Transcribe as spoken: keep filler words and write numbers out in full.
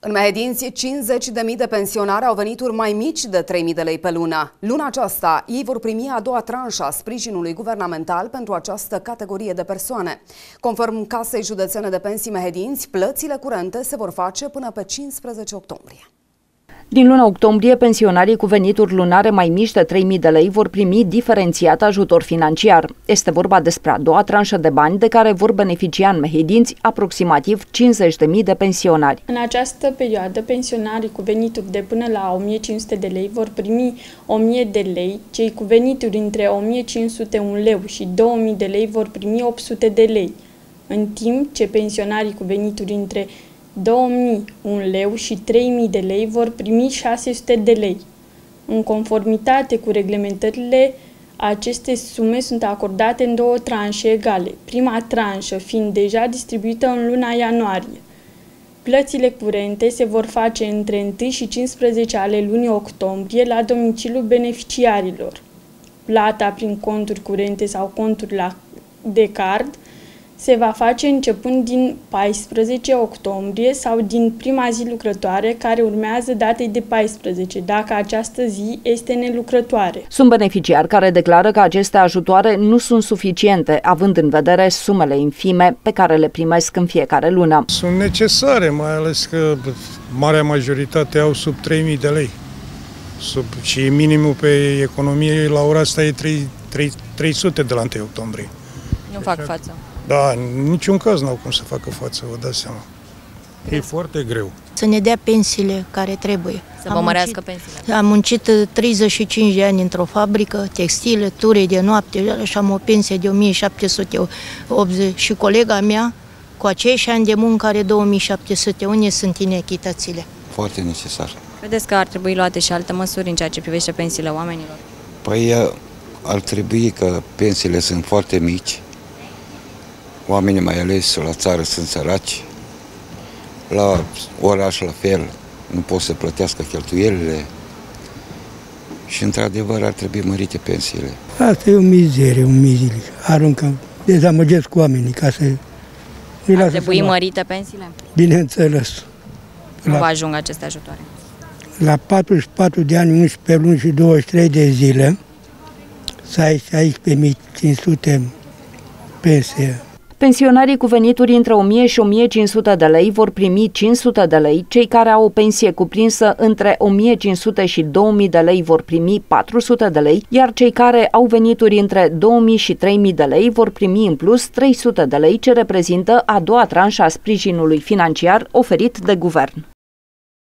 În Mehedinți, cincizeci de mii de pensionari au venituri mai mici de trei mii de lei pe lună. Luna aceasta, ei vor primi a doua tranșă a sprijinului guvernamental pentru această categorie de persoane. Conform Casei Județene de Pensii Mehedinți, plățile curente se vor face până pe cincisprezece octombrie. Din luna octombrie, pensionarii cu venituri lunare mai mici de trei mii de lei vor primi diferențiat ajutor financiar. Este vorba despre a doua tranșă de bani de care vor beneficia în Mehedinți aproximativ cincizeci de mii de pensionari. În această perioadă, pensionarii cu venituri de până la o mie cinci sute de lei vor primi o mie de lei, cei cu venituri între o mie cinci sute un leu și două mii de lei vor primi opt sute de lei, în timp ce pensionarii cu venituri între două mii un leu și trei mii de lei vor primi șase sute de lei. În conformitate cu reglementările, aceste sume sunt acordate în două tranșe egale, prima tranșă fiind deja distribuită în luna ianuarie. Plățile curente se vor face între unu și cincisprezece ale lunii octombrie la domiciliul beneficiarilor. Plata prin conturi curente sau conturi la, de card se va face începând din paisprezece octombrie sau din prima zi lucrătoare care urmează datei de paisprezece, dacă această zi este nelucrătoare. Sunt beneficiari care declară că aceste ajutoare nu sunt suficiente, având în vedere sumele infime pe care le primesc în fiecare lună. Sunt necesare, mai ales că marea majoritate au sub trei mii de lei. Sub, și minimul pe economie la ora asta e trei sute de la întâi octombrie. Nu fac față. Da, în niciun caz n-au cum să facă față, vă dați seama. E foarte greu. Să ne dea pensiile care trebuie. Să vă mărească pensiile. Am muncit treizeci și cinci de ani într-o fabrică, textile, ture de noapte, și am o pensie de o mie șapte sute optzeci și colega mea, cu aceiși ani de muncă, are două mii șapte sute. Unde sunt inechitățile? Foarte necesar. Credeți că ar trebui luate și alte măsuri în ceea ce privește pensiile oamenilor? Păi ar trebui, că pensiile sunt foarte mici. Oamenii, mai ales la țară, sunt săraci, la oraș la fel, nu pot să plătească cheltuielile și, într-adevăr, ar trebui mărite pensiile. Asta e o mizerie, o mizerie. Aruncă, dezamăgesc cu oamenii ca să... Ar trebui mărite pensiile? Bineînțeles. Nu vă ajung aceste ajutoare? La patruzeci și patru de ani, unsprezece luni și douăzeci și trei de zile, să ai șaisprezece mii cinci sute pensie. Pensionarii cu venituri între o mie și o mie cinci sute de lei vor primi cinci sute de lei, cei care au o pensie cuprinsă între o mie cinci sute și două mii de lei vor primi patru sute de lei, iar cei care au venituri între două mii și trei mii de lei vor primi în plus trei sute de lei, ce reprezintă a doua tranșă a sprijinului financiar oferit de guvern.